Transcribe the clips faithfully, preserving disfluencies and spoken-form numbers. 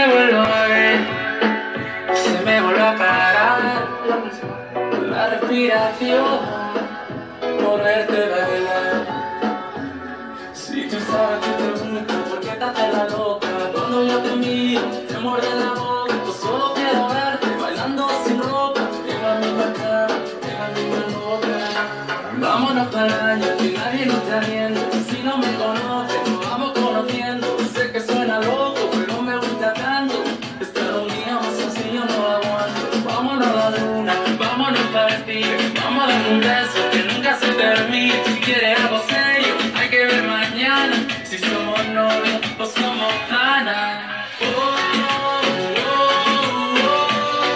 vuelvo a ver, se me vuelve a parar la respiración por verte bailar. Si tú sabes que te busco, ¿por qué te haces la loca? Cuando yo te miro, te muerde la boca. Yo solo quiero verte bailando sin ropa, en la misma cama, en la misma boca. Vámonos para el año, que nadie nos está viendo. Si no me conoces, nos vamos conociendo. Sé que suena loco, pero me gusta tanto. Estar un día más así yo no aguanto. Vámonos a la luna, vámonos para el cine. Vamos a dar un beso que nunca se termine. Si quieres algo serio, hay que ver mañana. Si somos novios o somos panas. Oh, oh, oh, oh.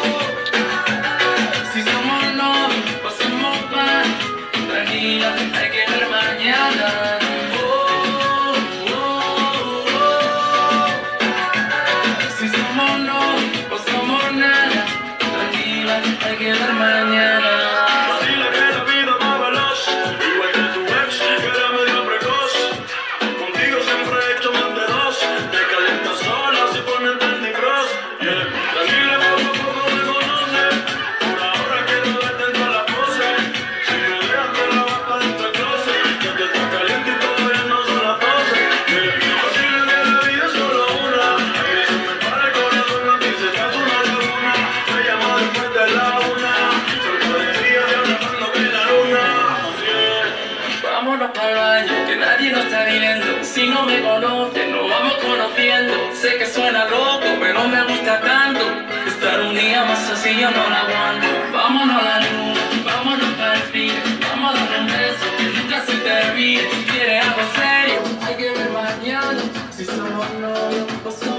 Si somos novios o somos panas. Tranquila, hay que ver mañana. Oh, oh, oh, oh. Si somos novios o somos nada. Tranquila, hay que ver mañana. Dile que la vida va veloz, igual que tu ex, que era medio precoz. Contigo siempre he hecho más de dos. Te calientas sola si ponen Candy Cross. Yeah. Tranquila, poco a poco me conoces. Por ahora quiero verte en todas las poses. Si me dejas te la vas para dentro del closet. Ya te está caliente y todavía no son las doce. Yeah. Dile que la vida es solo una. A mí se me para el corazón, a ti se te hace una laguna. Me llamo después de la una. Cerca de día de ahora cuando ve la luna. Yeah. Vámonos para el baño, que nadie nos está viendo. Si no me conoces, nos vamos conociendo. Sé que suena loco, pero me gusta tanto. Estar un día más así yo no la aguanto. Vámonos a la luna, vámonos para el cine. Vamos a dar un beso que nunca se termine. Si quieres algo serio, hay que ver mañana. Si somos novios o somos